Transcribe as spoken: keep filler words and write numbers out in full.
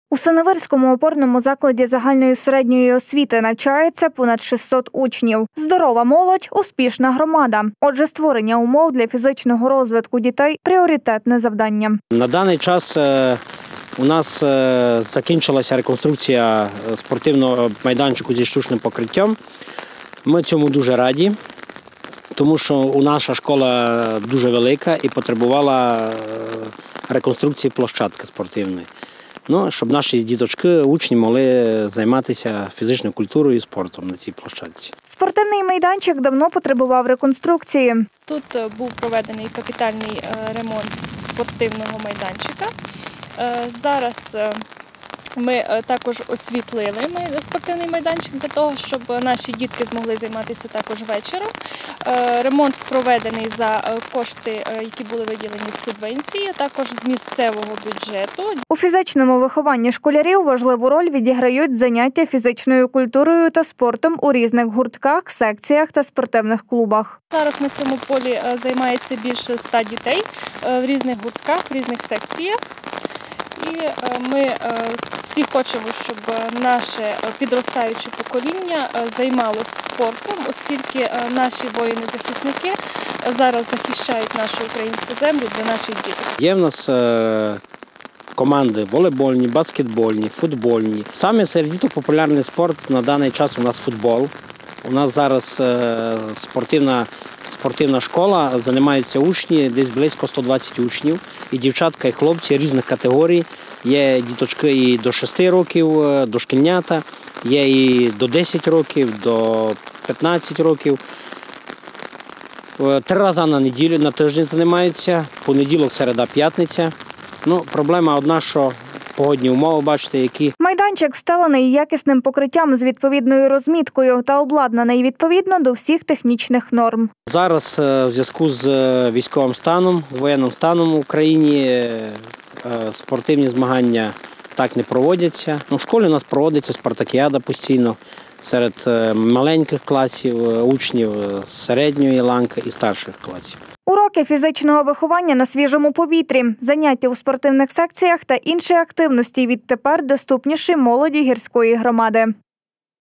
У Синевирському опорному закладі загальної середньої освіти навчається понад шістсот учнів. Здорова молодь – успішна громада. Отже, створення умов для фізичного розвитку дітей – пріоритетне завдання. На даний час у нас закінчилася реконструкція спортивного майданчику зі штучним покриттям. Ми цьому дуже раді, тому що наша школа дуже велика і потребувала реконструкції площадки спортивної. Ну, щоб наші діточки, учні могли займатися фізичною культурою і спортом на цій площадці. Спортивний майданчик давно потребував реконструкції. Тут був проведений капітальний ремонт спортивного майданчика. Зараз ми також освітлили спортивний майданчик для того, щоб наші дітки змогли займатися також вечором. Ремонт проведений за кошти, які були виділені з субвенції, також з місцевого бюджету. У фізичному вихованні школярів важливу роль відіграють заняття фізичною культурою та спортом у різних гуртках, секціях та спортивних клубах. Зараз на цьому полі займається більше ста дітей в різних гуртках, в різних секціях. І ми всі хочемо, щоб наше підростаюче покоління займалося спортом, оскільки наші воїни-захисники зараз захищають нашу українську землю для наших дітей. Є в нас команди волейбольні, баскетбольні, футбольні. Саме серед діток популярний спорт на даний час у нас футбол. У нас зараз спортивна Спортивна школа, займаються учні, десь близько сто двадцять учнів, і дівчатка, і хлопці різних категорій. Є діточки і до шести років, дошкільнята, є і до десяти років, до п'ятнадцяти років. Три рази на неділю, на тиждень займаються, понеділок, середа, п'ятниця. Ну, проблема одна, що погодні умови, бачите, які. Майданчик встелений якісним покриттям з відповідною розміткою та обладнаний відповідно до всіх технічних норм. Зараз в зв'язку з військовим станом, з воєнним станом в Україні спортивні змагання так не проводяться. Ну, в школі у нас проводиться спартакіада постійно серед маленьких класів, учнів середньої ланки і старших класів. Уроки фізичного виховання на свіжому повітрі, заняття у спортивних секціях та інші активності відтепер доступніші молоді гірської громади.